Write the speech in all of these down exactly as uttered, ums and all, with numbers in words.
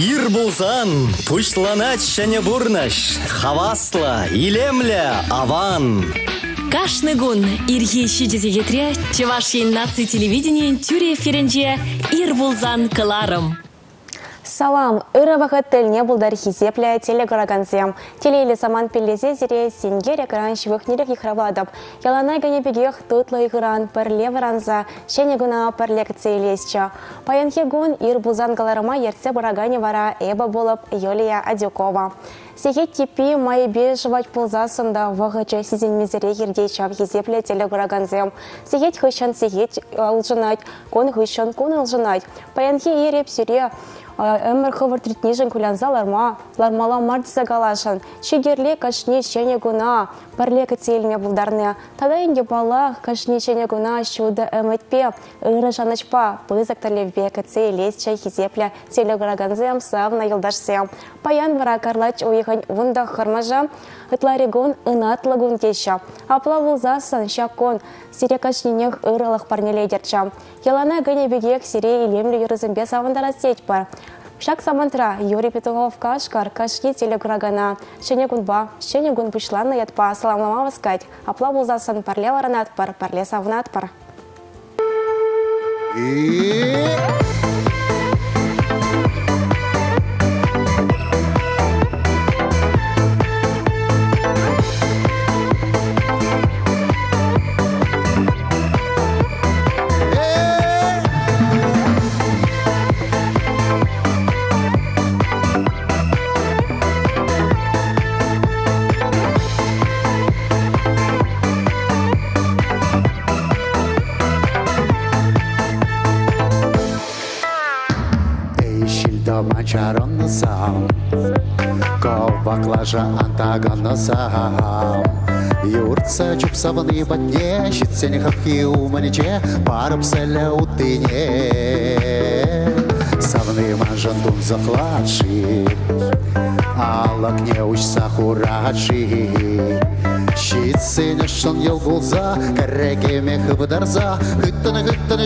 Ир булзан, пушланач шәне бурнаш, хавасла, илемля, аван. Кашны гун ирхи шидезегетре, чевашин наци телевидение тюре ференже ир булзан кыларым. Салам, ыры вақыт тіліне бұлдар хизепля телегораганзем. Телейлі саман пелезе зере сенгер экран швықнерек ихравадып. Яланай генебегех тутлы игран пірле варанза, шене гуна пірлек цейлесча. Паянхе гун ир бұлзан каларыма ерце барагане вара эба болып Юлия Адюкова. Сегет типи майбе жывать пулзасында вағычы сизенмезере ердейчав хизепля телегораганзем. Сегет хыщан сегет ұлжынать, кон хыщан кон ұлжынать. Паянхе ереп сюре Әмір хывыр тритнежін күлянза ларма, лармала мардиса галашын. Шегерле кашне шене гуна, парле кәтселме бұлдарны. Тада инге бала кашне шене гуна шуды әмітпе, ұры жанычпа, бұзық тәлевбе кәтселес чай хизепля телегораганзем савна елдашсем. Паян вара карлач ойығын вунда хырмажа, ытларигун ынатлыгун кеша. Апла вулзасын шакон, сире кашненех ұрылық парнелейдерчам. Елана гыне бегек сире илемлі юрызымбе савындара сеть бар. Шак самантра Юрий Петухов кашкар кашки телеграгана. Шене гунба, шене гун пушланы ятпа, саламлама васкать. Апла булзасын парле варанат пар, парле савнат пар. Манчаронны сам, коваклажа антаганны сам. Юртса чупсаваны батне, щитсене хапхи уманиче, парып сәлі утыне. Савны манжандун захладши, алак не учса хурачи. Щитсене шон ел гулза, карекеме хыбыдарза, хыттаны-хыттаны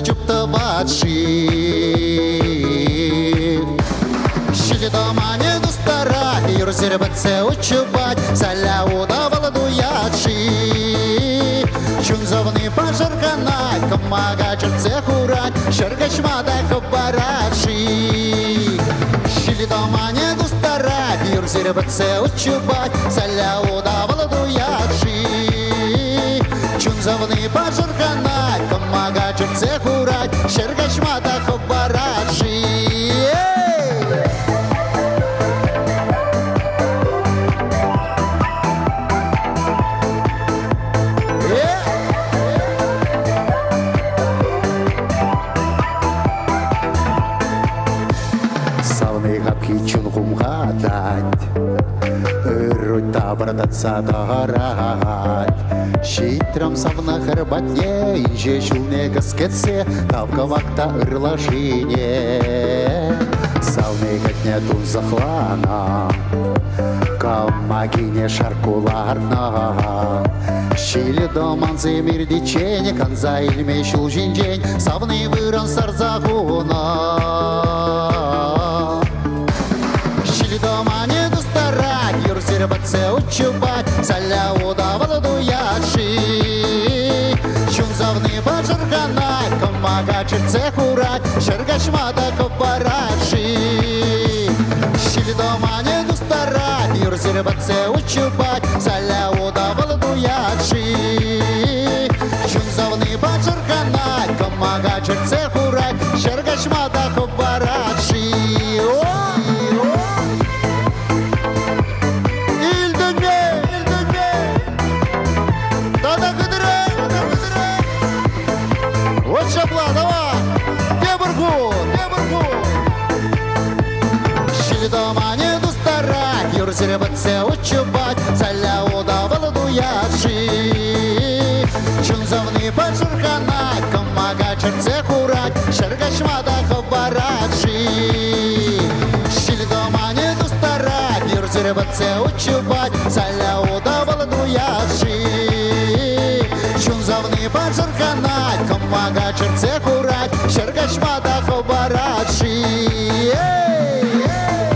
чуптавачи. Шили дома не достара, юрзер бәтсе учубать, саля удавала дуячи. Чунзавны пожарганать, камага черце хурать, шаргачмада хабарачи. Шили дома не достара, юрзер бәтсе учубать, саля удавала дуячи. Чунзавны пожарганать, камага черце хурать, шаргачмада хабарачи. Брататься дорать, щитрам савна хрбатне, инже чулне каскетсе, тавка вакта ырлашине. Савны катне тун захлана, камагине шаркуларна. Щили доман земир дичене, канза ильме шул жинжень, савны выран сарзагуна. Щили дома не достарать, юрзир бәтсе учубать, саля удавала дуячи. Чунзавны бажарганать, камага черце хурать, шаргачмада кабарачи. Щили дома не достарать, юрзир бәтсе учубать, саля удавала дуячи. Чунзавны бажарганать, камага черце хурать, шаргачмада кабарачи. Юрзер бәтсе учубать, саля удавала дуячи. Чунзавны пожарганать, камага черце хурать, шаргачмада хабарачи. Щили дома не достарать, юрзер бәтсе учубать, саля удавала дуячи. Чунзавны пожарганать, камага черце хурать, шаргачмада хабарачи.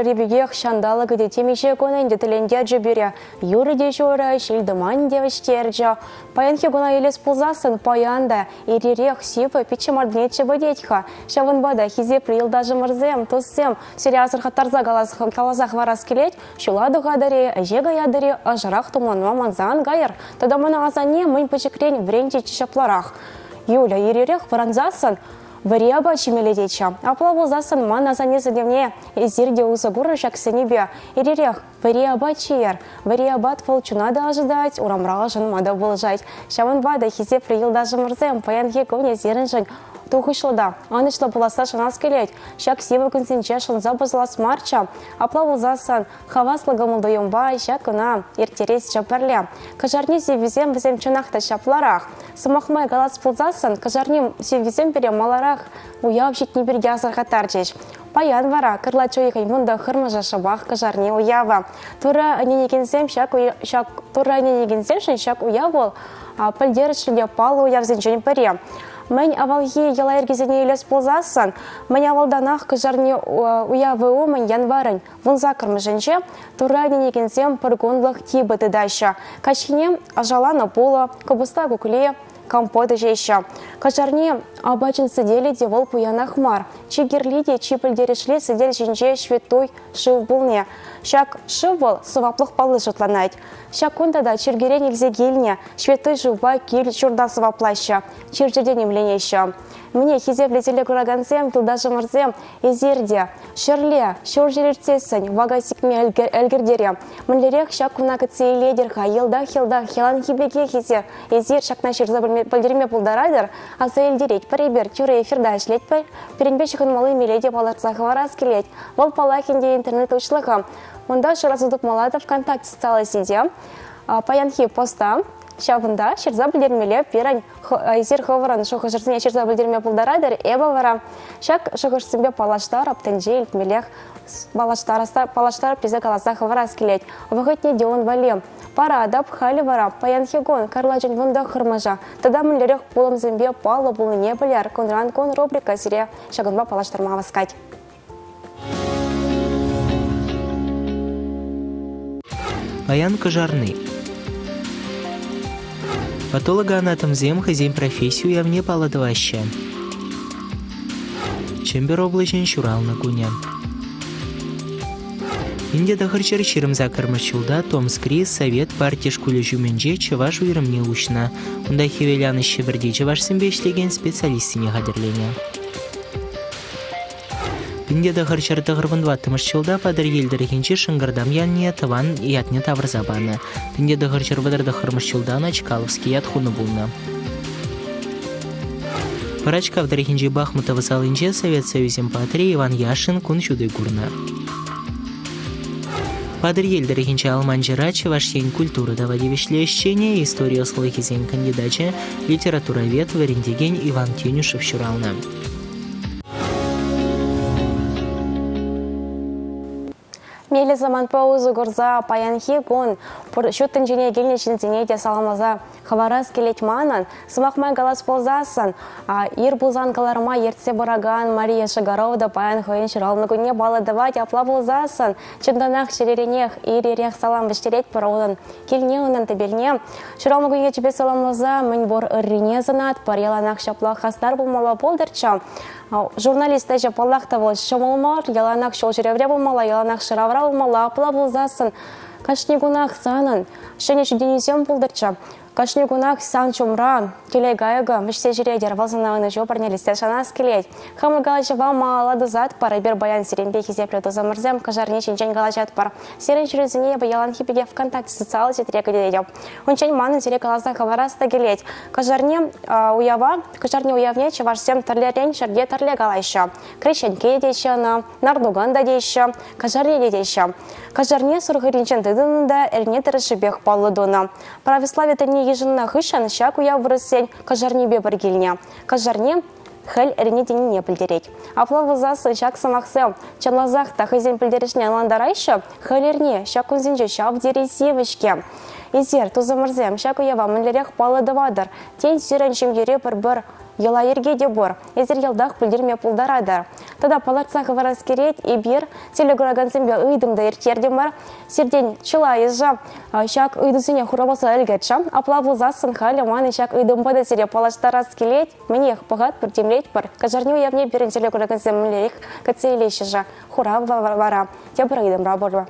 ребегех шандалы гыде темеше коненде тіленде жібере. Юры де жоры, шелдіман девіштерджа. Паянхи гуна елес пулзасын паянда, еререх сифы пичемарднетче бадетьха. Шавынбада хизеп рилдажы мырзем, туссем, сериазыр хаттарза калазах варас келет, шулады гадаре, әжега ядыре, ажырақ туманма манзан гайыр. Тада мана азане мын пачекрень вренче чешапларах. Юля еререх варанзасын, вариаба чимеледеча. Аплавузасын ман азане задевне, изирде узагуры шаксенебе. Еререх вариаба чиер, вариабат волчунада ожидать, урамражын мада болжать. Шавынбада хизеп рилдажы мырзем, паянхи ковне зерінжін. Тухышлыда, анышлы буласа шанас келет, шак севы күнсенче шынза бұзылас марча, аплавузасын, хаваслыгы мұлдайымбай, шакына, ертерес жапарле. Кажарни севізем візем чынақта шапларах. Сымақмай галац бұлзасын, кажарни севізем бере маларах, уяв жетні берге азырғатар жеш. Паян вара, кырла чойықай мұнда хырмыжа шабақ кажарни уява. Тура аненегенсем шак уяв ол, пілдерішілге палы уяв зенчен паре. Мен авалхи ела ергезіне елес болзасын, мен авалданақ күжарне уявы умын январын вұнза кірмішінше, турайны негенсем пұргонлық тибіті дайша. Качхине ажаланы болы, кабыста күкіле, компоты жейші. Кажарне абачын сидели де вол пуянақ мар. Чигерли де чипілдерешле сидел жінже шветтой шыв бұлне. Шак шыв бол сываплық палы жұтланайд. Шак ондада чергере негзе геліне, шветтой жывба кел журда сываплайша, чержерден емленеші. Мне хизеплетелі күрагансем, тылдашы мырзем, езерде, шырле, шыр жерерцесін, вага сикме әлгірдере. Мінлерек шак күна кітсе еледерха, елдах-елдах, елан хибеге хизе, езер шакна шырза білдерме пулдарадыр, аса елдерет паребер, тюре эфирда ішлет пір, перенбешіхін малы меледе паларцағы варас келет, вол палахинде интернет ұшлығы. Онда шыразудық малада ВКонтакте социалы сиде, паянхи поста, шабында шырза білдермеле перін езер ховырын шоғы жырзіне шырза білдерме пулдарадыр, эба вара. Шак шоғы жырзінбе палаштар, аптенже, илтмелех, палаштар пизе каласағы варас келет. Вағытне деон валем. Пара адап хали вара, паянхи гон, карлажын вунда хырмажа. Тада мүллерек болым зімбе палы бұлы не білер, конран кон рубрика сире шағынба палаштарма васкать. Паян кажарны. Патологоанатомзем хозяин профессию явне паладываща. Чембер облачен шурал на куня. Инде дахарчар ширым закармашчулда Томскри совет партия школе жуменже чеваш уйрымне ушна. Унда хевеляны шеберде чеваш симбешлеген специалистине хадерления. Инде дахарчар тағырвындва тымышчылда падыр елдірігенче шыңғырдам янне таван ятне тавырзабаны. Инде дахарчар вадар дахармышчылдан Чкаловский ятхуны булны. Парачка вдарихенче Бахмутова салынче Совет Союзем патри Иван Яшин кун чуды гурна. Падыр елдірігенче Алманжыра чевашен культуры давади вешлещение история слыхизен кандидача литературовед варендеген Иван Тенюшев щурална. Мейлі заман паузы горза паянхи гон, шуттын жіне геліне жінзіне саламаза хаварас келет манан, сымақмай галас ползасын, ир бұлзан каларма ертсе бараган Мария Шагаровда паян хойын шыралны күнне балы давать апла болзасын, чынданақ шереренех, иререх салам біштерет параудын, келіне онын табеліне. Шыралны күнне чіпе саламаза, мін бор ыррине занат, пареланақ шапла хастар болмала болдырча. Журналист әжі паллақта бол шымылмар, яланақ шол жүревре болмала, яланақ шыравра болмала, апла болзасын. Кашни гунах санын, шыне шүденесем болдырча. Кашни гунах сан чумра, келей гайыға, мүшсе жүредер, валзынағыны жопарнелесте шанас келет. Хамы галачы вам малады зат пар, бер баян сиренбе хизеплі тозамырзем, кажарне шынчен галачат пар. Сирен жүрізіне ялан хипеге ВКонтакте социалы сетрегі дедеп. Ончен манын сире калазда хавараста келет. Кажарне уява, кажарне уявне чевашсем тарлерен шарге тарле галайша. Крещенке дейші, нардуганда дейші, кажарне дейші. Кажарне сұрғыринчен тыдынында әрне тіріші бек палы дона. Православие тәне ежінна хышан шак уяв вырысен кажарне бе бір келіне. Кажарне хәл әрне тені не пілдерет. Аплавызасы шак самақсым, чанлазақ тахызен пілдерішіне аландарайшы, хәл әрне шак үнзінже шап дересевішке. Изер, тузымырзем, шак уява мүлерек палы дывадыр. Тен сүйрен шемгере бір-бір Ела ерге де бор, езір елдақ пілдерме пулдарадыр. Тада паларца хаварас керет и бир телегораган зембе ыйдымда ертердем бар. Сердень чыла езжа шак ыйдысыне хурабаса әлгетшам. Аплавыл засын халі маны шак ыйдымбада сере палаштарас келет. Мне их пагат бір темлет бар. Кажарню явне берін телегораган землерек кацейлешежа. Хураб вара. Я бір ыйдым раборва.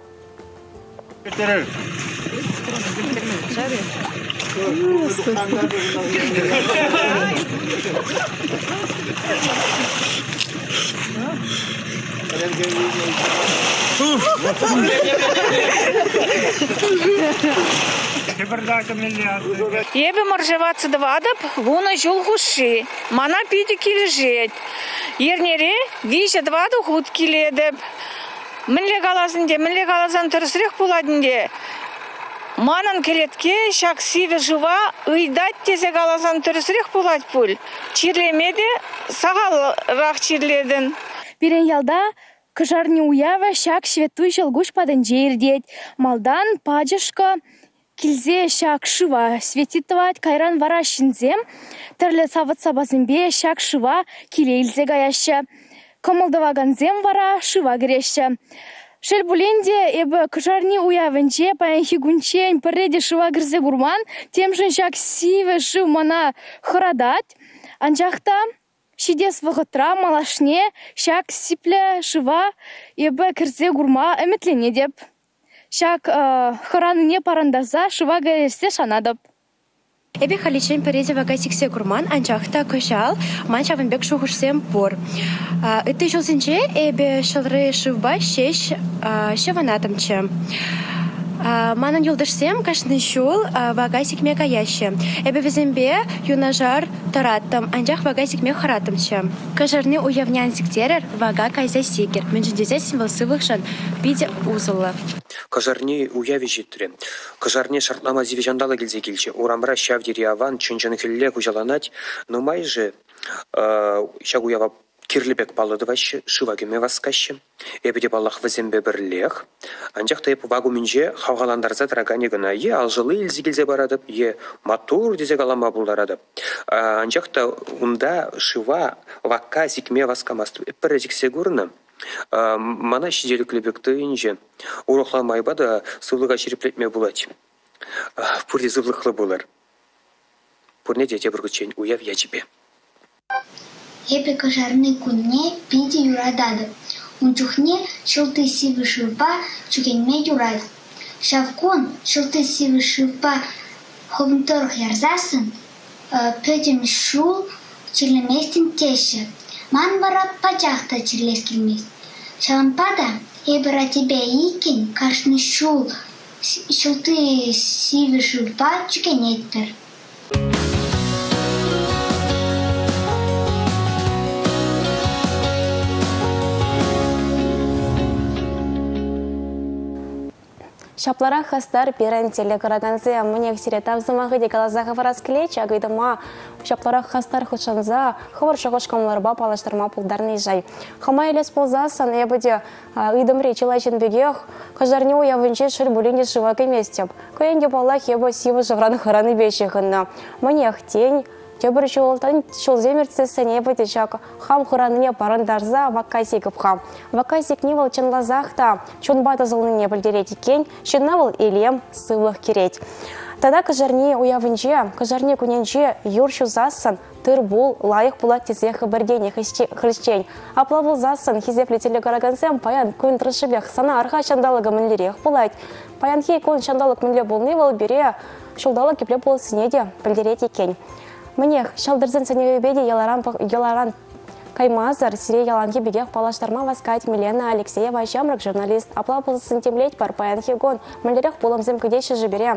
Ебе моржеваться двадап, вуна жул гуши, мана пиди килежет. Ернере виже дваду худ киледеп. Мінле қаласынде, мінле қаласан тұрысырақ боладынде. Манан келетке шак сиве жува ыйдат тезе қаласан тұрысырақ болад пул. Чирлемеде сағал рақ чирледін. Бірен ялда кыжарни уява шак шветуй жылгуш падын жердет. Малдан паджышка килзе шак шыва светитвать кайран вара шинзем. Тірлі савыт сабазынбе шак шыва килейлзе гаяща. Комылдываганзем вара шыва греща. Шел буленде эбі кыжарни уявынче паян хигунчен пірреде шыва гірзе гурман, тем жын шак сиве шыв мана хырадат. Анжақта шидес вғытра малашне шак сипле шыва эбі кірзе гурма әметлене деп. Шак хыраныне парандаза шыва гәресе шанадып. Эбе халичен перезе вага сиксе гурман, анчахта кошал, манча венбек шухушсем пор. Ыты жолсенче эбе шалры шывба шеш шеванатымче. Манан юлдышсем кашны шул вага сикме каяще. Эбе везембе юнажар тараттым, анчах вага сикме харатымче. Кажарны уявнян сиктерер вага кайза сикер. Менжіндезе символ сывықшан биде узылы. Кажарни уяви життіре. Кажарни шартлама зивежандала келзе келче. Урамра шавдери аван чынчыны келле кужаланать, но майже шаг уява кирлебек палыдываще, шыва кеме васкаще. Эбеде баллах вазембе бірлех. Анжақта еп вагу мінже хавгаландарза трагане гына е алжылы елзе келзе барадып, е матур дезе галама булдарадып. Анжақта унда шыва вакка зикме васкамастып. Эппірі зиксе гурны. Мана шиделік лебекті инже. Урухламайба да сывлыға шереплетме булать. Пурде зывлықлы болар. Пурне дете біргічен уяв я тебе. Эпе кожарны кунне пиде юрадады. Унчухне шылты сивы шыпа чукенме юрад. Шавкун шылты сивы шыпа ховнторх ярзасын, пөдем шул чирлеместин теше. Ман бара пачахта чирлескилмес. Шалампада эбера тебе икин кашны шул шылты сивы шыпа чукенеттер. Шаплара хастар перен телегораганзе мнех сиретав замахы декалазаха варас клеч, а гайдама шаплара хастар хучанза хавар шагошкамларба палаштарма пулдарный жай. Хама елес ползасан ебаде идымре челачен бегех, кажарни уявынче шыр булинде шывак еместеп. Каенде балах еба сивы жавраны хараны бешехынна. Мнех тень, Тебір жолтан шолземерцы сәне бәдешак хам хураныне парандарза вакасик хам. Вакасик не был чын лазахта, чын бата зылныне білдерет екен, чынна был елем сывых керет. Тада кажарне уявынче, кажарне күненче юршу засын, тыр бол лайық бұлат тезе хабардене хрещен. Аплавыл засын, хизепле телегорагансем паян күн трышыбех сана арха шандалыға мінлерек бұлайт. Паян хей күн шандалық мінле болны бол бере, шылдалы кепле болсыне де білдерет екен. Мнех, шалдырзын сәневебеде еларан каймазар, сире яланки бегех палаштарма васкать Милена Алексеева Шамрак, журналист. Аплапылсын темлеть пар паян хегон, мілдерек болымзым кедеші жібере.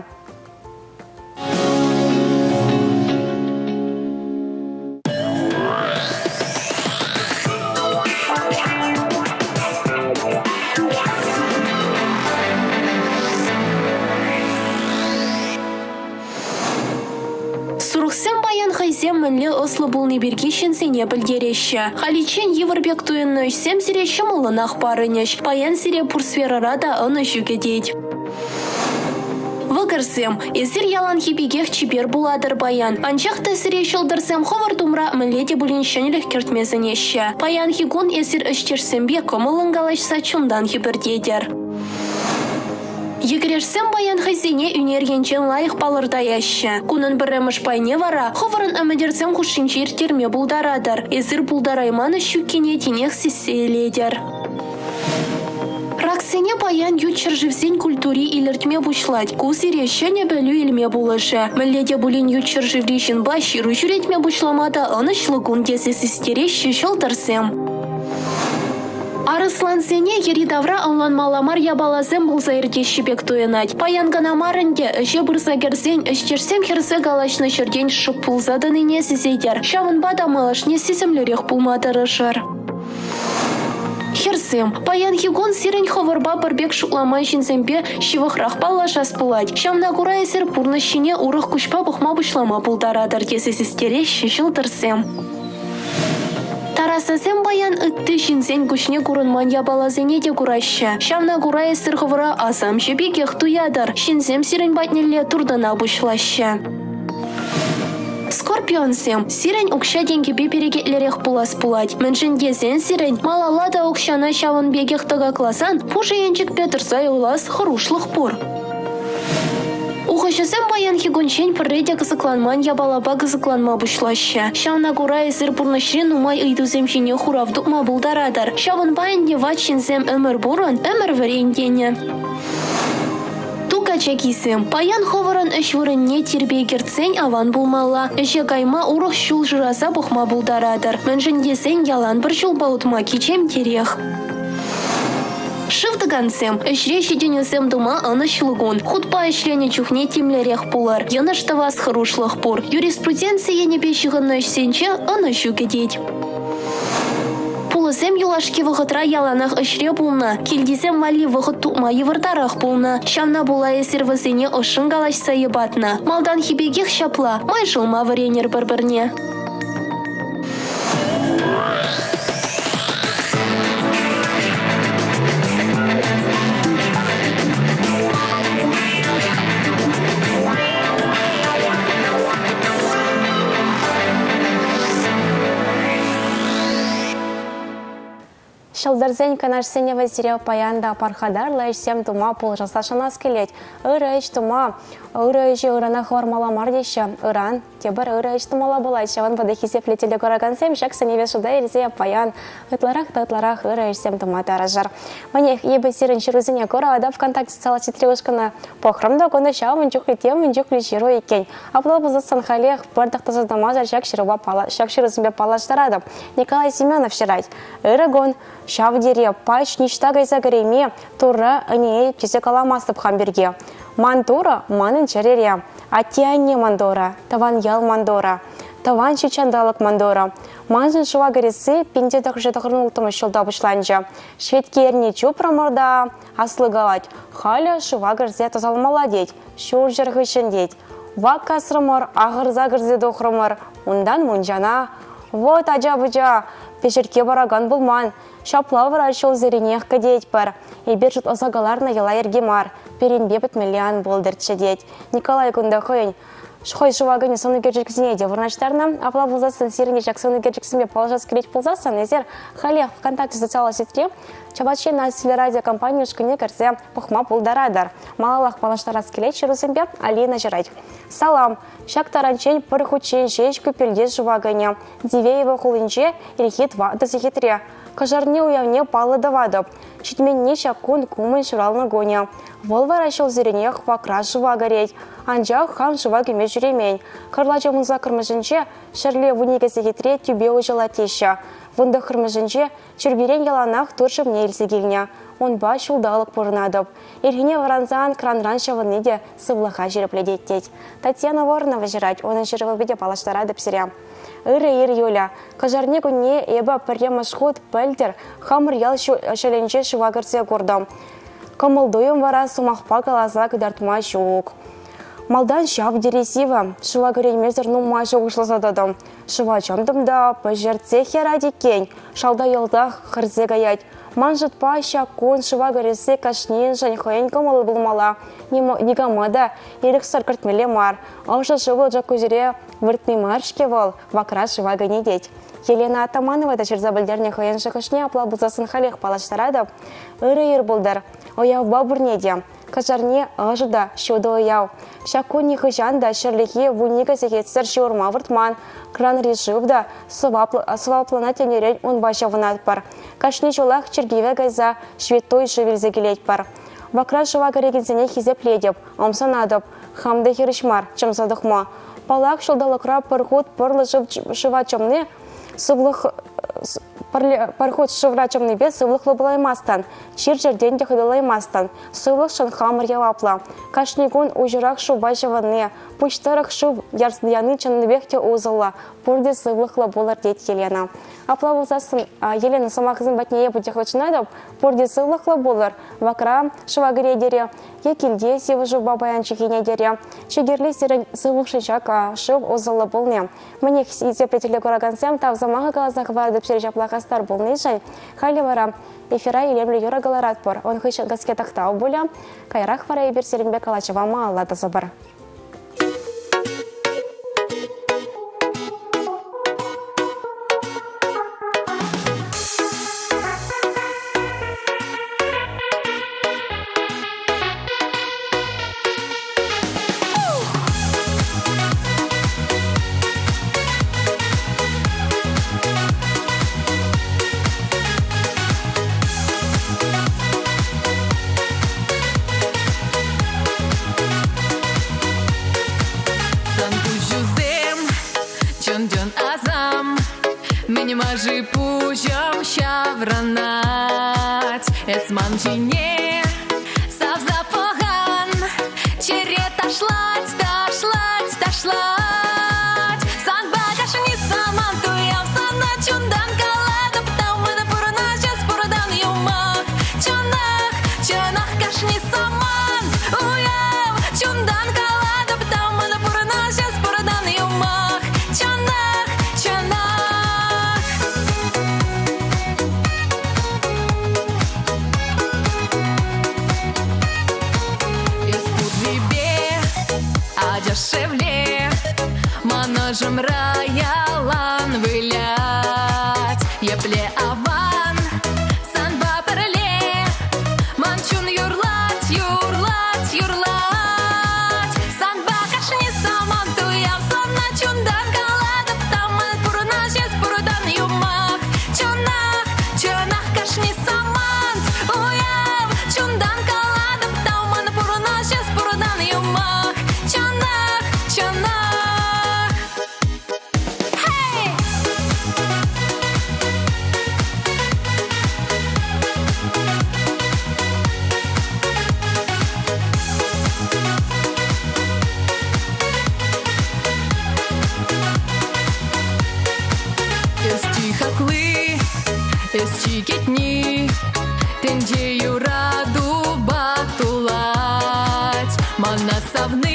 Сурухсем баян хайзем мінлі ослы болны бергешін сене білдерещі. Халичен еварбек туынны үшсем сире шымылынақ барыныш. Баян сире пурсверара да ыны жүгедет. Вăкăрсем, эсир ялан хипикех чипер буладыр баян. Анчах тесире шылдырсем ховыр тумра мэллете булин шенелех кертмезенеще. Паян хигун эсир ышчерсембе комылынгалашса чундан хибердедер. Егерешсем баян хазине үнергенчен лайық палырда яща. Кунын біріміш пайне вара, ховырын әмедерсем хушинчер терме булдарадыр. Эсир булдарайманы щуккене тенех сесселедер. Раксене баян ючер живсен культури илертме бушлать. Кусире шене бөлü илме булышы. Мэлледе булин ючер живришін баширу жүретме бушламада анышлыгун десе сестереші шылдырсем. Арыслан сене ери давра анланмаламар ябалазем булса иртешіпек туенать. Паян ганамарынде үше бұрса керсен үштерсем херсе галашны шырден шып пулзадын ине сізейдер. Шавын бада малашне сізімлерек пулмадырышыр. Херсем, паян хигон сирень ховырба бірбек шукламай жинзембе шивықрақ палашас пулать. Шамна кура есер пурнащине урық күшпа бұқма бұшлама пулдарадыр десе сестере шешілдірсем. Тарасасем баян ытты шинсен күшне курынман ябалазене де кураща. Шамна кура есер ховыра асам жебекех туядыр. Шинсем сирень батнеле турдана бұшлаща. Скорпионсем, сирень укша деньгебе перегетлерех пулас пулать. Меншіндесен сирень малалада укшана шавын бегех тыгакласан, пушы енчик петырсай улас хорушлық пур. Ухашысем баян хигунчен пірреде кызыкланман ябалаба кызыкланма бұшлаща. Шавна кура есір пурнашрен умай ыйдузем жіне хуравдукма булдарадар. Шавын баян деват шинсем өмір бурын, өмір варендене. Качакисем. Паян ховырын үш вырынне тербегерцен аван булмалла. Эше кайма урық шул жыраса бұқма булдарадыр. Меншіндесен ялан бір жыл баутма кечем терех. Шывдыгансем, үшре шеденесем дума анышлыгун. Худпа үшрене чухне темлерех пулар. Яныштавас харушлых пур. Юриспруденция не пешігінна үшсенче анышу кедеть. Пулысем юлашки вғытра яланах үшре булна. Келдесем вали вғыт тума евыртарах булна. Шамна була есір візіне ұшын галашса ебатна. Малдан хибегех шапла, май жылма варенер бір-бірне. Шылдырзен канашсене вазире паянда пархадар лайшсем тума пул жасашана скелет. Ыры ич тума, ыры ичи ырана хвармаламар деші. Ыран, тебір ыры ич тумала булай. Шаван бады хисеплетелі көрагансем, шаксыне вешуда елзе паян. Ытларах та ытларах ыры ичсем тума таражар. Манех ебі сирін шырузыне кора ада ВКонтакте сала читревушкана похрымда конда шау мынчук летем, мынчук лечиру екен. Апло бузысан халех бардақта задамазар шак шырузымбе палаштарадым. Николай Семенов шырайт. Ырыгон. Шавдере пач ништагай загреме тура ане тесе каламастып хамберге. Мандора манын черере. Атианне мандора, таван ял мандора. Таван чичандалык мандора. Манжын шуа гаресы пинде тахжы тахырнултымы шылда бұшланжа. Шветкерне чупрамырда аслы галать. Халя шуа гарзе тазалмала деть. Шур жырғышын деть. Вак касрымыр, ағырза гарзе дохрымыр. Ундан мунжана. Вот ажа-бұжа. Пешерке бараган булман. Шаплавыр ашыл зеренех кадеть бар. Ибер жут озагаларна ела ергемар. Перенбе бітмелиян болдыртшы деть. Николай күндахойн. Шхой шывагыне соны кержіксіне де вырнаштарна. Апла бұлзасын сиріне жак соны кержіксіне палажас келет бұлзасын. Езер халех ВКонтакте социалы сетре. Чабаче на телерадио компанию шкіне кірсе пұхма пулдарадар. Малалах палаштарас келет шырусынбе Алина жырайт. Салам. Шак таранчен пырхучен жеш көпелдес шывагыне. Дивеева хулынче ирхет вады зехетре. Кажарне уявне палы давадып. Читменне шакун кумын шыралны гоня. Волвар ашыл зеренех вакрас жыва гореть. Анжақ хам жыва кеме жүремень. Кырлачы мұнза кырмыжынче шырле вунеге зехетре тюбе ужыла теща. Вынды кырмыжынче чүрберен яланах туршывне елсегелне. Он ба шулдалық пұрынадып. Ирхине варанзан кранран шавыны де сывлыға жиріпледеттеть. Татьяна Воронова жырать, оны жырывы беде палаштарадып сіря. Ыры ир юля. Кажарне күнне эба пірре машхут пәлдер хамыр ял шәленче шывагырсе көрдім. Камылдойым вара сумақпа каласа кыдартма шуық. Малдан шав дересива, шыва көреймезір нумма шоғышласададым. Шыва чамдым да пәжерце хера декен, шалда елда қырзе гаять. Манжет паща кон шыва горесе кашнен жан хайын камалы булмала. Нигамада ерік саркартмеле мар. Ауша шывыл жакузире выртный маршке вол вакра шыва гонедеть. Елена Атаманова да черзабылдерне хайын шакашне апла бұзасын халех палаштарады. Үрі ер бұлдар. Ояв бабурнеде. Кажарне ажыда шуды ояв. Шакуни хыжанда шырлихи вунига зехетсір шуырма выртман. Кран решивда сваплана тенерен он баша вынат пар. Кашни жолах чергиве гайза шветтой живельзе келет пар. Вакра шыва горегензене хизеп ледеп, омсанадып, хамды хиришмар, чем задыхма. Палак шылдалықра пархут пырлы шыва чымны, сывлық пархут шывра чымны бе сывлықлы бұлаймастан, чир жерден де хыдылаймастан, сывлық шанхамыр явапла. Кашнигун ужырақ шыва жываны, пучтарық шыв ярсдияны чынныбекте узылла, пурде сывлықлы болар дед Елена. Апла бұлзасын Елена самақызын бәтнее бұтехлычынадып, пурде сывлықлы болар, вакра шыва гіредере, екілде севі жыв бабаян чекенедере, чегерлі серін сывлықшы жака шыв узылы болне. Мне изеплетілі көрагансем тав замағы қалазақ вардып сері жаплақастар болны жай, халі вара эфира елемлі юра галарат пор, он хышы газке тақтау боля, кайрақ вара ебір серінбе калачыва мааллады забыр. Мажи пужам щавранать, эцман чине савза поган, чере ташлать, ташлать, ташлать. Сан багаш не саман туяв сана чундан калада, птау мы на пурна сейчас пурдан юмах. Чунах, чунах каш не саман, уяв чундан калада, птау мы на пурна сейчас пурдан юмах. Чунах, чунах. Дешевле, манажем раялан вылять, епле аван, санба перле, манчун юрлать, юрлать, юрлать. Санба кашни саман туяв, санна чундан каладов, там ман пурна жес пурдан юмах. Чунах, чунах кашни саман, уяв, чундан каладов, там ман пурна жес пурдан юмах. Чунах, чунах, hey! Эсти хаклы, эсти кетни, тендею раду батулать, манасавны.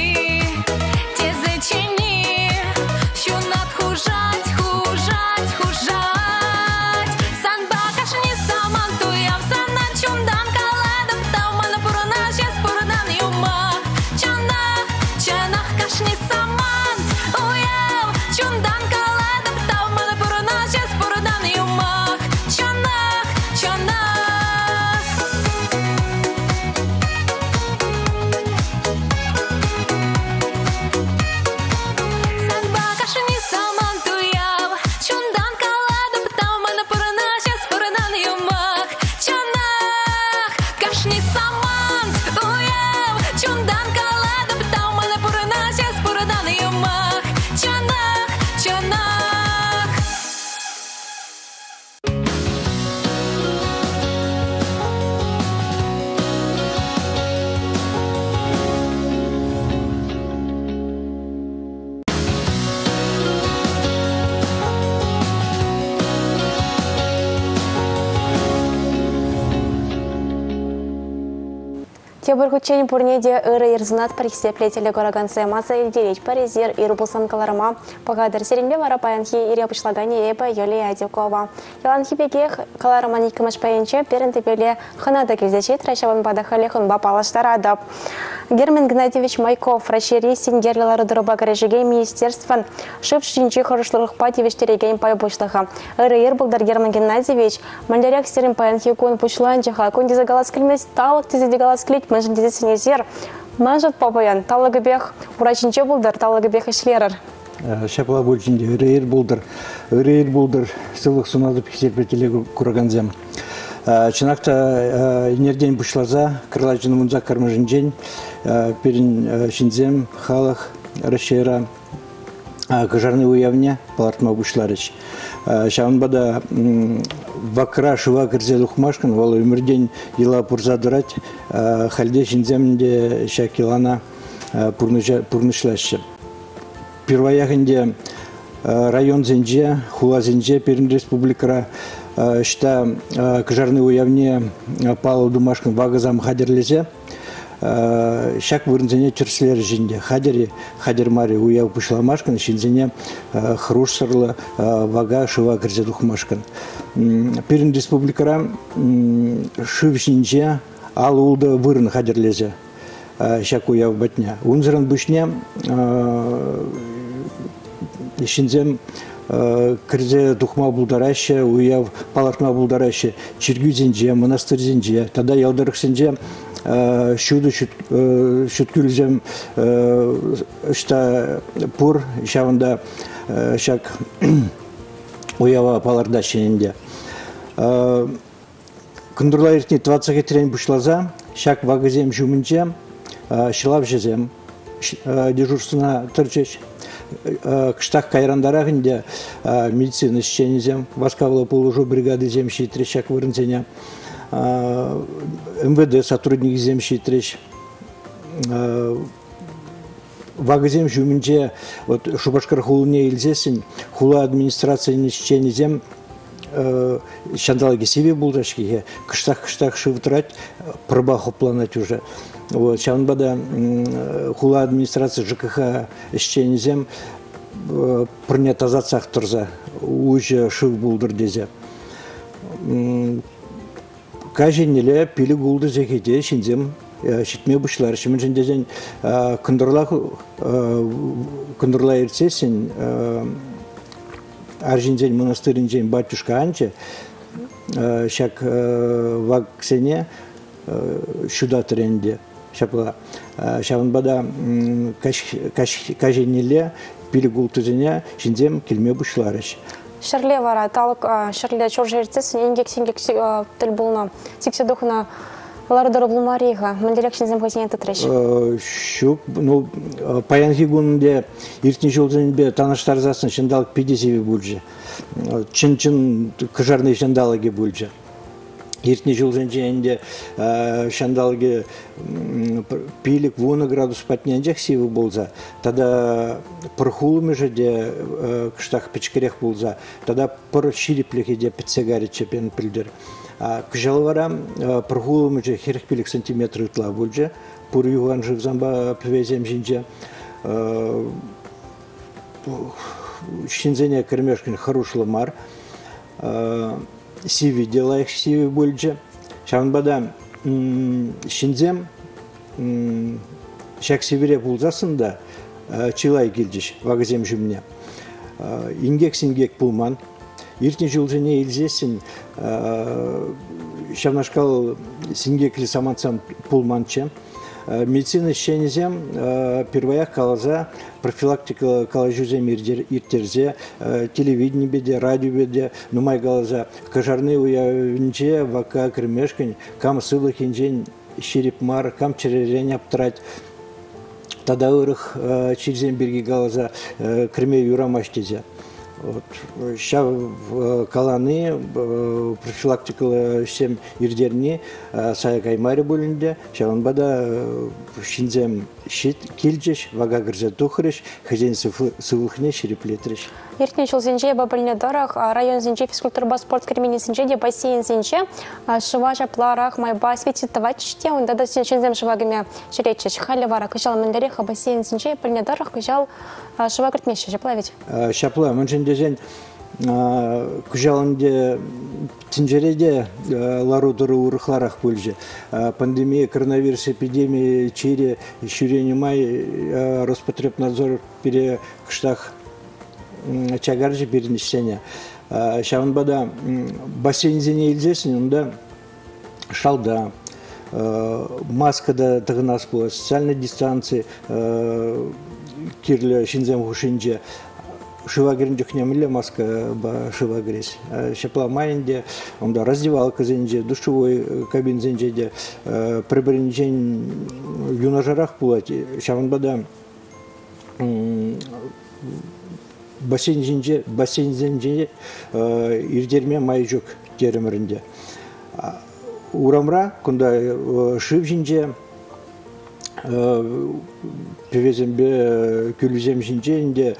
Тебір хүтчен пұрнеде ұры ерзінат парихсеплетелі қорағансы маса елдерет паризер ирбулсан каларма пағадыр серенбе варапаянхи ире пышлагане ебі Юлия Адюкова. Яланхи бегех каларман икіміш паянче перінті беле ханада келзече трашаван бадахали хунба палаштарадып. Герман Геннадьевич Майков рашери сингерлілары дұрыба гаражеге министерстван шып шинчи хорошлылық пативештереген пай бұшлыға. Ұры ербулдар Герман Геннадьевич мандеряк серін паянхи кун пушланчыға күнде загалас келмес талық тезеде галас келет мәжін дезесіне зер. Мәжіт папаян талығы бех урачынче бұлдар талығы бех ішлерір. Шапла бөлчінде ұры ербулдар. Ұры ербулдар сылық сұнады пекселпетелегі күріганзем. Чынақта инерден бұшлаза, кырлажыны мұнза кармажын жен, перін шинзем, халық, рашера, кажарны уявне, палартма бұшларыч. Шаунбада вакра шыва кірзел ұқмашқын, валы өмірден ела пұрза дұрат, халде шинземінде шакилана пұрнышлашы. Перваяғынде район зенже, хула зенже, перін республикара, Шта кажарны уявне палы думашкан вагазам хадерлезе, шак вырнзене чырслер жинде. Хадери, хадер мари уяв пышламашкан, шинзене хруш сырлы вага шыва кірзе духмашкан. Перін республикара шыв жинже ал улды вырн хадерлезе, шак уяв батня. Унзыран бушне шинзем кірзе дұқма бұлдарашы, уяв палатма бұлдарашы, чиргю зенже, монастыр зенже, тада ялдарық зенже шуды шүткілзем үшта пұр, шавында шак уява паларда шенінде. Күндірла ертіне двадцать кетірен бұшлаза, шак вагызем жүмінже, шылав жезем, дежурсына тұрчеш. Кыштақ кайрандарағында медицина шенезем, васкавыла полужу бригады земші трешак вырынзене, МВД сотрудник земші треш. Вагызем жүмінже Шубашкар хулыне елзесін, хула администрацияны шенезем, шандалаги себе булдашки, кыштақ-кыштақ шывытрать, прыба хопланать уже. Шанбада хула администрация ЖКХ ишченезем принят азатсақ тұрза, уже шыв булдыр дезе. Каженеле пилі гулды зекеде шинзем шитме бұшлар. Шымен жіндезен күндірла ерцесін аржинзен монастырын жен батюшка анче шак ваксене шуда тренде. Шапла. Шаванбада каженеле пилигул тузене шинзем келме бұшларыш. Шырле вара, талық шырле чор жерцесін енгек-сенгек тіл болна. Тексі дұқына лардыры бұлмарыға, мүндерек шинзем көзінен тұтреш? Шук, ну, паянхи гунде иртні жолзенбе таныштарзасын шындалық педесеве бүлжі. Чын-чын күжарны шындалығы бүлжі. Иртні жылзенженде шандалге пилік вуны градус патнянжақ севі болза, тада пырхулымы жеде кыштақ печкерех болза, тада пыр шириплігі петсегари чепен пілдер. Күжалвара пырхулымы же херх пилік сантиметр ütла болжа, пыр юған живзамба пвезем жинже. Шинзене кірмешкін харушлы мар. Сиви делаях сиви бөлже. Шанбада шинзем шак севере булзасында чилай келжеш вагазем жүмне. Ингек-сингек пулман. Иртне жылжыне елзесін шавнашкал сингекли самансам пулманче. Медицина шенезем первоях калаза профилактика калажузем иртерзе, телевидение беде, радио беде, нумай галаза кажарны уявинче, вака кремешкань, кам сылых инжень шерепмар, кам черерень аптрать. Тада ырых черзем берги галаза креме юрамаштезе. Вот. Ща в каланы профилактикалы всем ирдерни сая каймари бөлінде. Ща он бада шинзем щит килджеш, вага грзе тухреш, хозяин сывылхне шереплетреш. Иртне жыл зенже бабыльне дорах, район зенже физкультурба спорт кремени зенже, де бассейн зенже, шыва жапларах майба светитовать чте, он дада шинзем шывагами шеречеш. Хали вара кыжал мендереха бассейн зенже, бабыльне дорах кыжал шыва гртмеші жапла ведь? Шапла, мыншын дезен кыжалынде тинжереде лару дыры урыхларах бөлже. Пандемия, коронавирус, эпидемия, чере, шүрені май, Роспотребнадзор пере кыштах чагаржы берінішсене. Шавынбада бассейнзене елзесін, онда шалда, маскада тығынас была, социальной дистанции, кирлі шинзем хушинже, шыва керінжік немілі маска ба шыва керес. Шапла майынде, онда раздевалка зенже, душевой кабин зенже де, прибірінжен юнажарах булати. Шавынбада бассейн зенже, бассейн зенже ирдерме май жүк теремірінде. Урамра, кунда шыв зенже, певезембе күлізем зенже, инде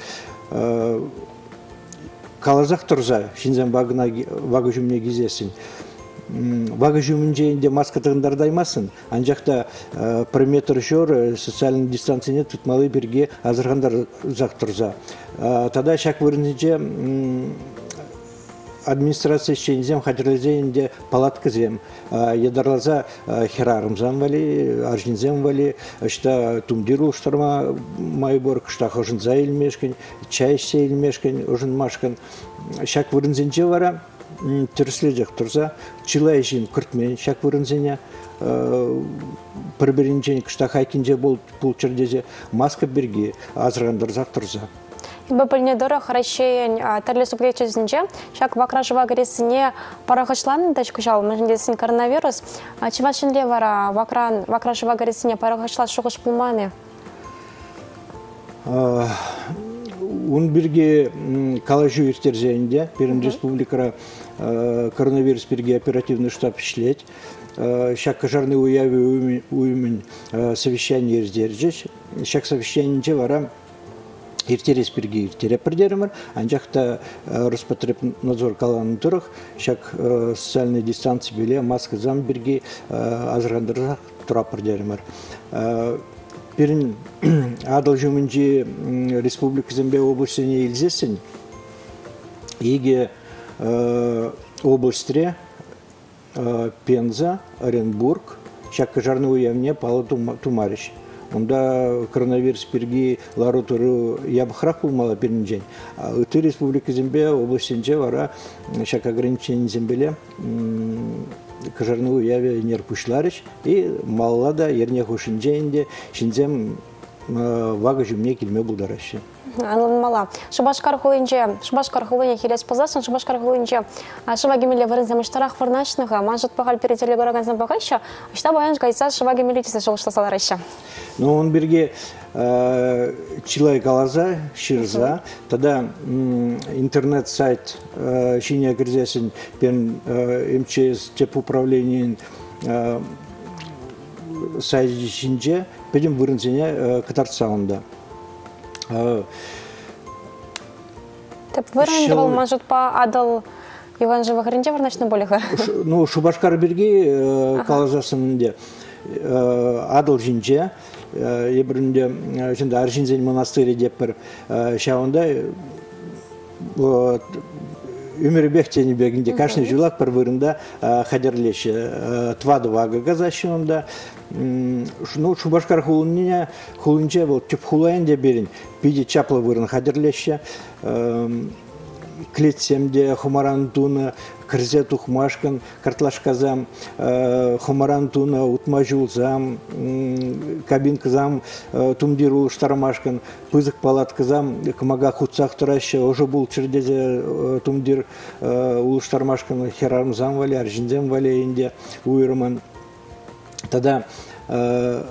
калазақ тұрза, шинзен вағы жүміне кезесін. Вағы жүмінже инде маска тығындардаймасын, анжақта прометр жор социальный дистанцияне тұтмалы бірге азырғандар ұзақ тұрза. Тада шак вырынызде администрация шензем хатерлезенде палатка зем, едарлаза херарымзан вали, аржинзем вали, что тумдиру уштарма майборг, что хожинза илмешкань, чай се илмешкань, ожин машкан. Шак вырынзенде вара, терследек турза, чилай жин куртмен, шак вырынзене, проберинжен, что хайкинже бол пулчердезе, маска берги, азыргандарзак турза. Бабыльне дорах расшейен тәрлі субъектчезінде, шак вакра жыва кересіне парахышланы да шкушал, мәжіндесін коронавирус. Чывашынле вара вакра жыва кересіне парахышла шуғыш пулманы? Он бірге калажу иртерзейінде, Перін республикара коронавирус бірге оперативный штаб ішлет. Шак кажарны уяви уймін совещание ердерджеш. Шак совещание вара иртерес бірге иртере пірдерімір, анжақта Роспотребнадзор каланын тұрық, шак социальный дистанция беле, маска зам бірге азырғандырға тұра пірдерімір. Бірін адыл жүмінже республика Зембе областыне елзесін, еге областыре Пенза, Оренбург, шак кажарны уявне палы тумарыш. Онда коронавирус бірге лару тұры ябықрақ болмала бірінжен. Үті республика Зембе областынже вара шак ограничение Зембеле кажарны уяве нер пушларыш и маллада ерне хушинженде шинзем вага жүмне келме бұлдарашы. Анланмала. Шыбашкар хулынче, Шыбашкар хулыне хилес позасын, Шыбашкар хулынче Шыва гемеле вырынзем иштарах вырнашныға, манжыт пағал перетелі көрігінзем бағайша, ішта баянш гайса Шыва гемеле тесе жылыштасаларайша. Но он берге чилай калаза, ширза, тогда интернет-сайт шиня грязесін пен МЧС тепуправлениен сайт шинже, педем вырынзене катарца онда. Теп вырынды бол манжыт па адыл Иван живы хренже вырнашны болеға? Ну, Шубашкар берге калазасынынде адыл жинже, ебірінде аржинзен монастыры деп бір шауында өмірбектені бегінде кашны жылақ бір вырында хадерлеші твады вага газашы онда. Ну, Шубашкар хулынне, хулынче бол теп хулайын де берін, биде чаплы вырын хадерлеші, клетсемде хумарантуна, кірзе тухмашкан, картлашказам, хумарантуна, утмажулзам, кабинказам, тумдиру штармашкан, пызык палатказам, кымага хутсах тураща, уже был чердезе тумдир ул штармашкан, херармзам вали, аржинзем вали инде уйрман. Тогда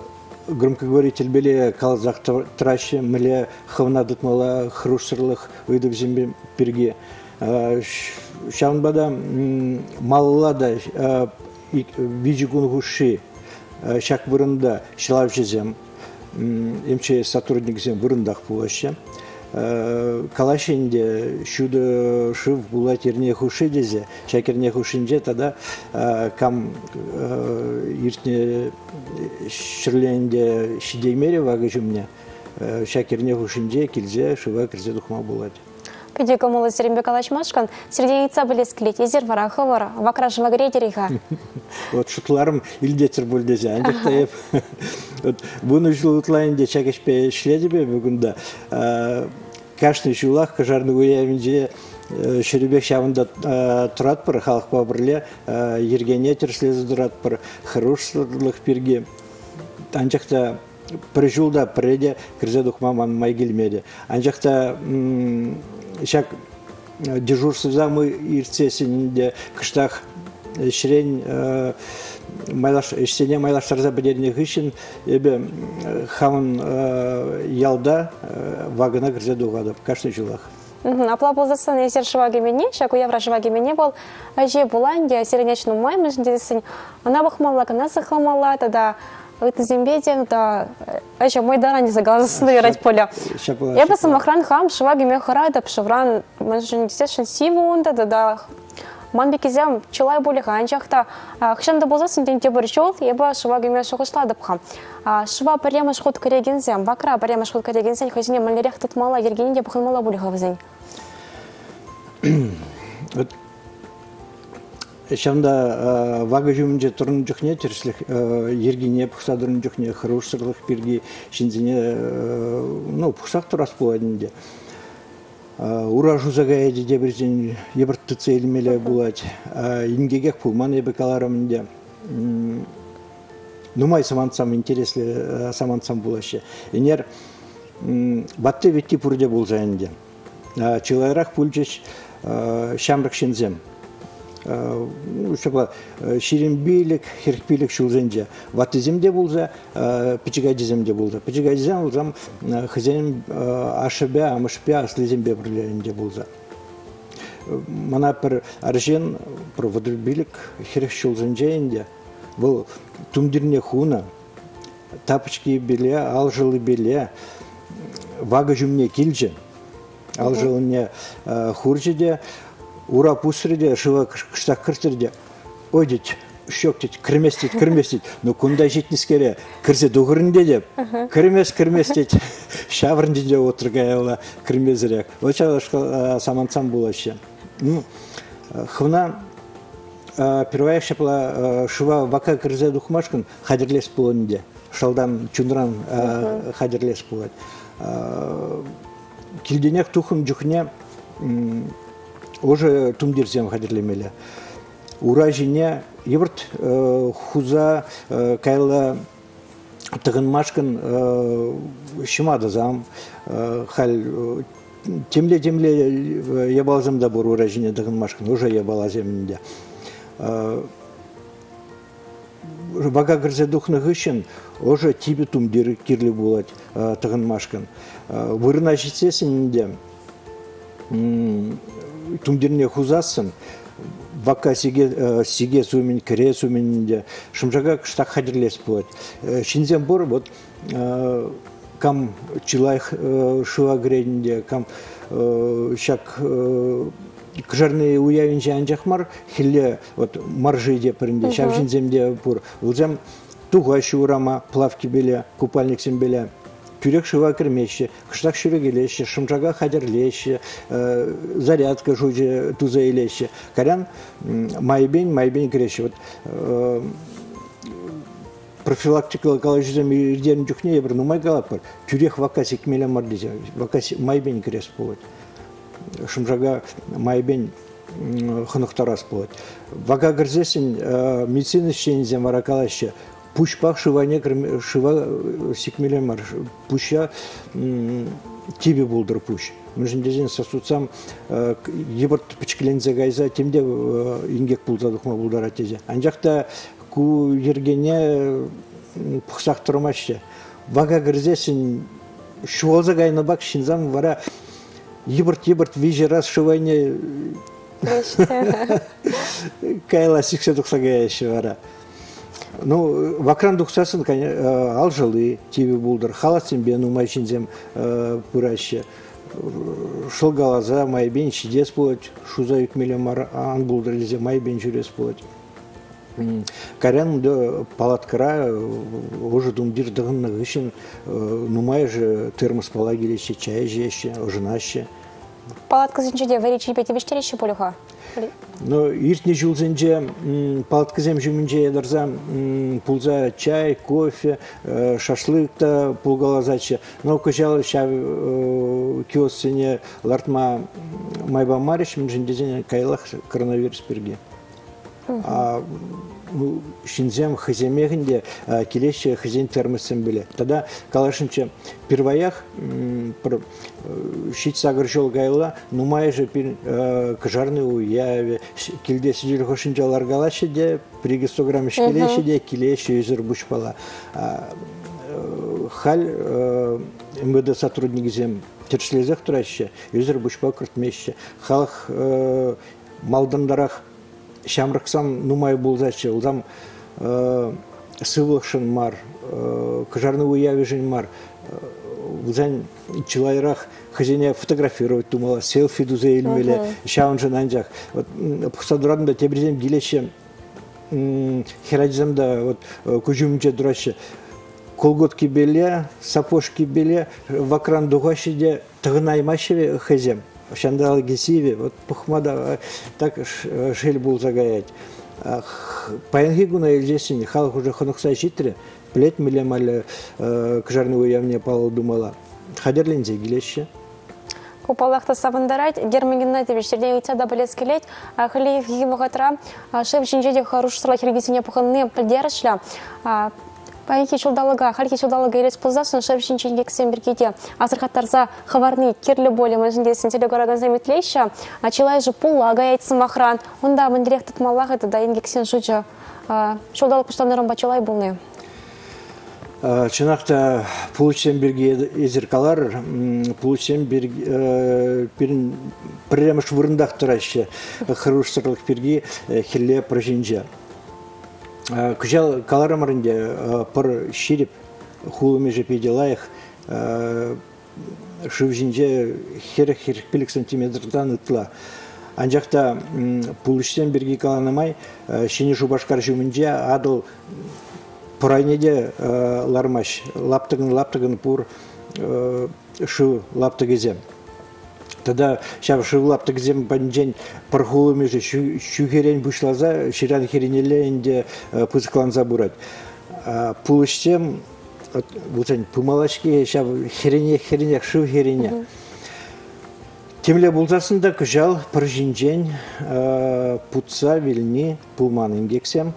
громкоговоритель беле калзак тращи, мле хавнадытмала хрушсырлых выйдып зембе перге. Шаунбада маллада вижигун гуши шак вырында шилав жезем, эмче сотрудник зем вырындах пулаще. Калашенде шуды шив була терне хуши дезе, шакерне хушинже тогда кам иртне ширленде шидеймере вага жумне, шакерне хушинже килзе шива кирзе духма булать. Пиде комолы Серембек Алачмашкан, среди яйца блесклить, езер вара хавара, вакраш вагретериха. Вот шутларым илдетер бульдезе, анжакта еп. Буны жыл утлайынде чакешпе шледебе бүгінде. Кашны жулах кажарны уявинже Шеребек шавында тұрат пыр, халық бабырле, ергене терслезі тұрат пыр, хырушлық перге. Анжакта бір жылда піреде кірзе дұқмаман май келмеді. Анжакта шак дежурсыза мы ирцесінде кыштақ шірен іштене майлаштарза бідеріне ғышын ебе хамын ялда вагына кірзе дұғадып, кашны жылақ. Апла болзасын езер шываге мене, шаку евра шываге мене бол, әже боланде серенечну май мүжін дедесін, ана бұқмалла, кана сықламалла, тада это зембеден, да, еще мой даран не загалась наверать поля. Я бы самохран хам шваги мехара да пшевран, может не десятшин сивунда, да да. Ман бекизем чулай боли ханчахта. Хшан да бозасын деньте борчол, я бы шваги мешохшла да пхам. Шва паремаш ход коррегензем, вакра паремаш ход коррегензем, хозяин малярях тут мало, ергени де пхан мало боли хавзень. Шамда вага жүмінде тұрын жүхне, терслих ергене пұқса тұрын жүхне, хырушсырлық берге шинзіне, ну, пұқсақ тұрас болайдыңде. Ура жузага әді дебірден ебіртті цейлмелі болайд. Ингегек пұлман ебі каларымында. Нумай самансам, интереслі самансам болашы. Енер батты ветті пұрде болжайынде. Чылайрақ пұлжеш шамрық шинзем. Ширинбилик, херкпилик шулзенже. Ватыземде болса, пичигайдиземде болса. Пичигайдизем болсам, хозяин ашыбе, амышпе, аслезембе бірлерінде болса. Мана бір аржен, бір вадырбилик, херк шулзенже енде. Бұл тумдирне хуна, тапочки беле, алжылы беле, вага жүмне келже. Алжылыне хуржеде, ура пусырде, шыва кыштақ кіртірде. Ой дед, шок дед, кірмес дед, кірмес дед. Ну, күнда жетнес кере, кірзе доғырынде деп. Кірмес, кірмес дед. Шавырынде де отырғайыла, кірмезірек. Оча самансам болашы. Хвна, первая шапла шыва вака кірзе дұқмашқын хадірлес болынде. Шалдан чунран хадірлес болады. Килденек тухым жүхне уже тумдирзем хадирлемеле. Ура жине ебірт хуза кайла тығынмашкын шимада зам. Хал темле-темле ебалзамда бұр ура жине тығынмашкын, уже ебалаземінде. Вага кірзе дұқны ғышын, уже тибі тумдир кирлі болады тығынмашкын. Вырына жетсесінде тумдирне хузасын, вака сиге сиге сумен, кіре суменінде, шымжаға кыштақ хадирлес болады. Шинзен бұр, вот, кам чилай шыва грейінде, кам шак кжарные уявинже анжахмар, хилле вот маржи депірінде, шак шинземде бұр. Улзем туғашы урама, плавки беле, купальник беле. Тюрек шыва кірмеші, кыштақ шүрегелеші, шымжаға хадірлеші, зарядка жуже туза елеші. Карян майбен, майбен кіреші. Профилактикалық алажызым ердерін жүхне ебір нумай қалап бар. Тюрек вака секмелі мардезе, вака майбен кірес болады. Шымжаға майбен хынықтарас болады. Вака кірзесін медицины шензен варакалашы. Пушпах шыване шыва секмелемар, пуща тебе булдыр пуш. Мүжін дезен сосудсам ебірт пічкілензе гайза, темде ингек булзадықма булдар атезе. Анжақта ку ергене пұқсақ тұрмашы. Вага кірзесін шуалза қайны бак шинзам вара ебірт-ебірт вижі раз шывайне кайла сиксе тұқса каяшы вара. Ну, вакран дұқсасын ал жылы тиві бұлдыр. Халасын бен умай шинзем пыращы. Шылгалаза майбен шидес болады. Шуза үкмелем ан бұлдыр лезе майбен жүрес болады. Карян палаткара уже думдир дығынны ғышын нумай же термос пала келеші, чай жеші, ожынашы. Палатка зенчеде варичи пети бештереші полюха? Но иртне жылзенже палатка зем жүмінже едірза пулза чай, кофе, шашлык-та пулгалазачы. Но көжалы шав киоссене лартма майба мариш, мен жіндезене кайлах коронавирус берге. Шинзем хаземегінде келеші хазен термосын біле. Тада калашынчы перваях шит сагыр жол гайла, нумай же кажарны уяве, келде сидел хошынчы ларгалашы де, приги сто грамм келеші де, келеші үзір бұш бала. Халь МВД сотрудник зем тершлезех тұрашы, үзір бұш бала күртмеші. Халық малдандарах Шамраксам нумай булзачы, улзам сывлықшын мар, кажарны уявежін мар, улзан чылайрақ хазине фотографировать думала, селфи дузе елмеле, шаунжын анжақ. Пұқсадырадымда тебрезем келеші, херадизамда күжімінче дұрашы, колготки беле, сапожки беле, вакран дуғашы де тығынаймашы хазем. Шандалы гесиве, вот пухмада так шель был загаять. Паянги гуна елжесін, халық уже ханықсай житре, плет милемалі кажарны уявне палы думала. Хадерлензе келеші. Купалақты сабындарайт, Герман Геннадьевич, жерден өйтса да білес келет, Халиев Егемағатыра, шеп жинжеде харушсыла хергесіне пұқынны пілдерішілі. Паянки шулдалыға, халки шулдалыға елес пұлзасын шеп жинжеге кісен біргеде. Азырқаттарза хаварны керлі болі мәжіндесін телегорадан заметлейші, ачылай жы пұллаға айтсын мақран, онда міндірек тұтмалақ еді дайынге кісен жуджы. Шулдалы пұштанырын бачылай болны. Чынақта пұлычсен бірге езіркалар, пұлычсен бірін пірреміш вырындақ тұрашы, хырушсырлық бірге хилле прожинжа. Күжал каларамарынде пыр ширип хулыме же педелаях шывжинже херек-херек пилік сантиметрдан ұтла. Анжақта пулыштен бірге каланамай, шені жубашкар жүмінде адыл пұрайнеде лармаш, лаптығын-лаптығын пұр шу лаптығызем. Тада шав шывлапты гзем банжен пархулы же шухерен бушлаза, ширан херенеле пызыкланза бурать. Пулышсем, пумалашки шав херене херене шыв херене. Темле булзасында күжал паржинжен путса вильни пулман ингексем.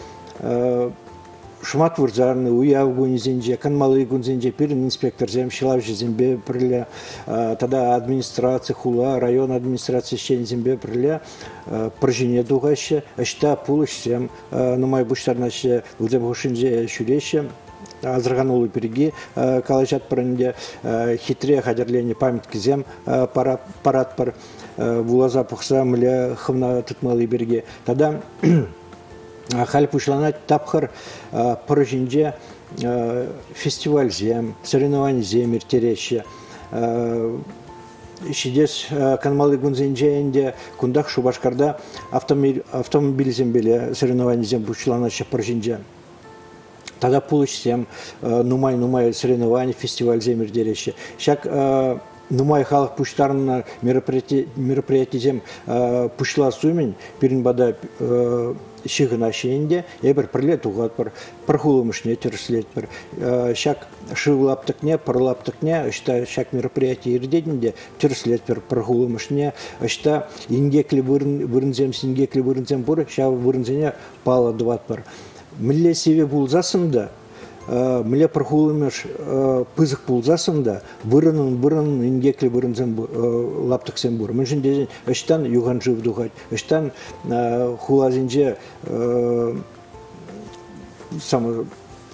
Шумат вурзарны, уяв гунзенже, канмалы гунзенже, пирин инспектор зем, шилав зембе приле, тогда администрация хула, район администрации щен зембе приле, прожине дугаще, ашта пулышсем, нумай буштарнаще, удзем хушинже шуреше, азырганулы переги, калачат паранде, хитре хадерлене памятки зем, парад пар, вулаза пухса, мля хымна тытмалы берге, тогда Халь пушланать тапхар поражинже фестиваль зем, соревнования земер тереща. Шидес канмалы гунзенженде кундах шубашкарда автомобиль зембеле соревнования зем пушланача поражинже. Тогда получим нумай-нумай соревнования фестиваль земер тереща. Шак нумай халық пуштарына мероприятие зем пушла сумень перенбада шигына шенде, ебір прилет уғат бар, пархулымышне терслет бар. Шак шывлаптықне, парлаптықне, үшта шак мероприятие ердедінде терслет бар, пархулымышне, үшта ингекли вырынзем, сингекли вырынзем бұр, ша вырынзене пала дват бар. Міле севе бұлзасында, міле пархулымыш пызық бұлзасында, вырынын-вырынын ингекли вырынзем лаптықсен бұр. Мүншін дезен, үштан юған жив дұғат, үштан хулазинже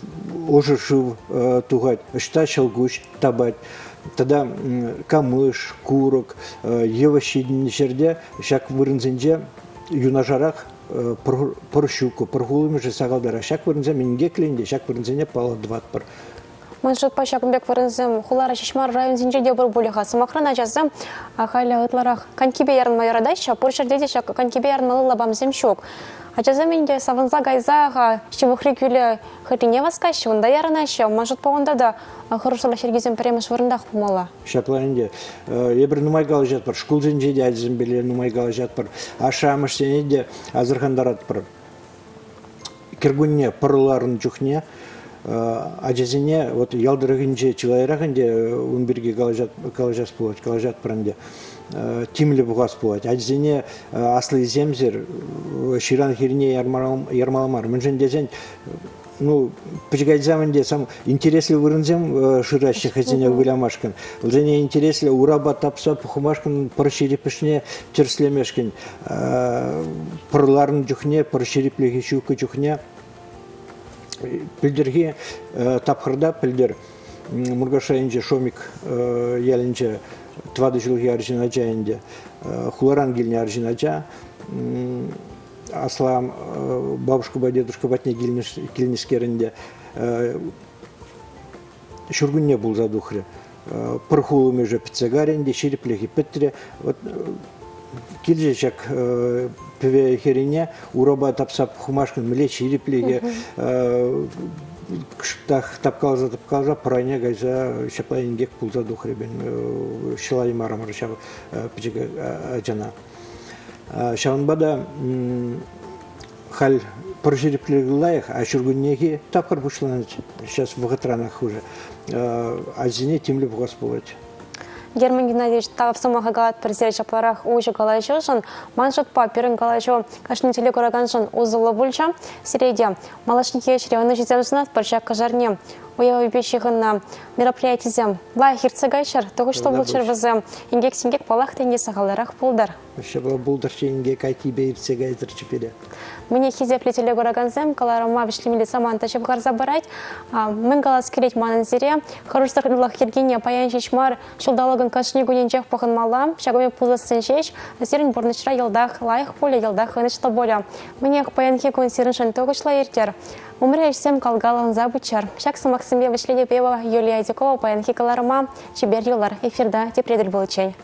ожышив тугать, шта шалгуш табать. Тогда камыш, курок, еващидин черде, шак вырынзенде юнажарах порщуку, поргулым же сагалдара. Шак вырынзе минге кленде, шак вырынзене пала дват пар. Маншут пашакумбек вырынзем хулара шишмар район зинжеде бір булиха. Самахрана жазым ахаля ытларах канкибе ярын майорадайша, поршердеде шак канкибе ярын малыла бамзем шок. А жазаменде савынза гайзаға шивухри күлі хытине васкашы, онда ярынашы, маншут пауында да хорошала шергезем премеш вырындақ пумала. Шапланде, ебір нумай галы жат бар, шкул зинжеде әдізім беле нумай галы жат бар, аша амыштенеде азырхандарат бар. Киргунне пырыларын жүхне, ажазине вот ялдырыгынже чилайрагынде он бирге галажат галажас болот галажат пранде тимли бугас болот ажазине аслы земзер ширан хирне ярмаламар мынжендезен ну пичгайзамынде сам интересли вырынзем ширащи хазине вылямашкан лжене интересли ураба тапса пухумашкан парширипишне терслемешкин пырларын жүхне паршириплеги шука жүхне Пильдерге тапхарда пильдер мургашайынже шомик ялинже твады жылги аржинаджа инде хуларан гильне аржинаджа аслам бабушка ба дедушка батне гильнискеринде шургунне был задухре пархулуме же пиццагаринде шириплехи петре вот килжечек певе херине ураба тапсап хумашкин мле чириплеге кыштах тапкалза тапкалза прайне гайза шаплайнгек пулза духребен шилай марамар шав пичеге ажана шаунбада хал прожириплеглаях а шургуннеги тапкар бушланать сейчас в гатранах уже азине тимли бгосполать Герман Геннадьевич тавсама хагат персерча парах уже галайшошан, маншот паперин галайшо, кашнители кураганшан узула бульча, среди малашники шреваны жителюснат парчак кажарне. Уява бешихана мероприятием лай хирцагайшар, того что лучше вызем ингек сингек палах тенге сагаларах пулдар. Еще был булдарчи ингек айти бейрцагайзер чипере. Мне хизе плетели гораганзем, каларама вишлимили саманта чепгар забирать, мы галас кирить мананзире, хороших лах Евгения паянчич мар, шулдалаган кашни гуненчех похан малам, шагами пуза сенчеч, сирень борничра елдах лайх поле елдах инышта боля. Мне паянхи консирншан тогочла иртер. Умряешь всем калгалан забучар. Шак самаксимбе вышлили пева Юлия Дикова паянхи каларама, чибер юлар, эфирда, тепредель булычей.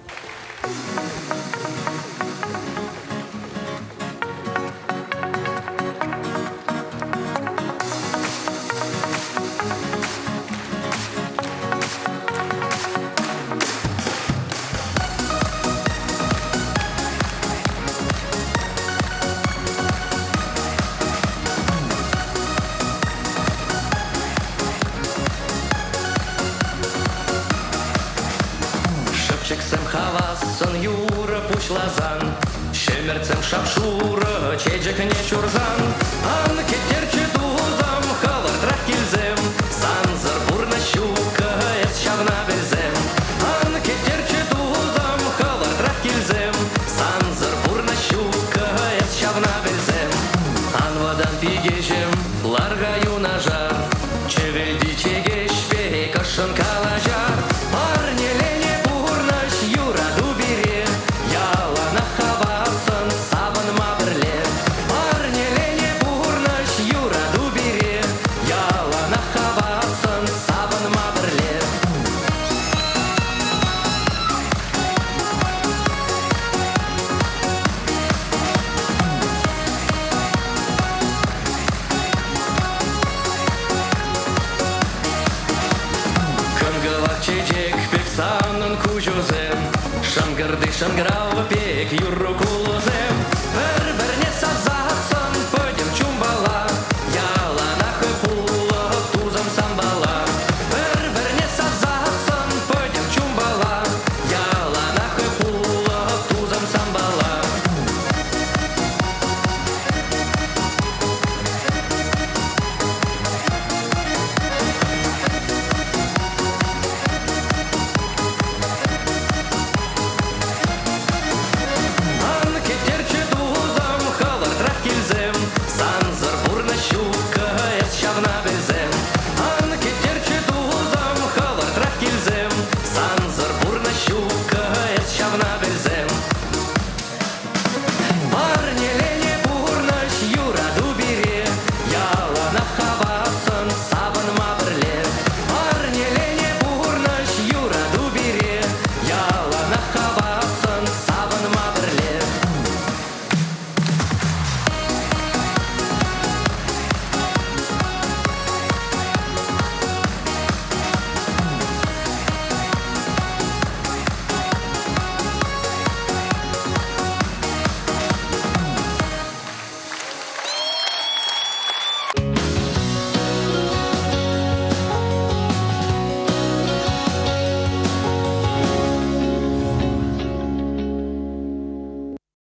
Лазан, щемерцем шапшура, чеджек не чурзан, ан кетерче тузам, хавар трахкильзем, санзар бурна щука, эс щавна безем, ан кетерче тузам, хавар трахкильзем, санзар бурна щука, эс щавна безем, ан водан пигежем, ларгаю на жар, чеведи чегеш пе, кашан калажар, парне лене бурнаш, юра дубере, Шангарды шанграва пек юру кулузем, бер-берне сазасын пöдем чумбала, яла нахы пула тузам самбала, бер-берне сазасын пöдем чумбала, яла нахы пула тузам самбала. Ан санзыр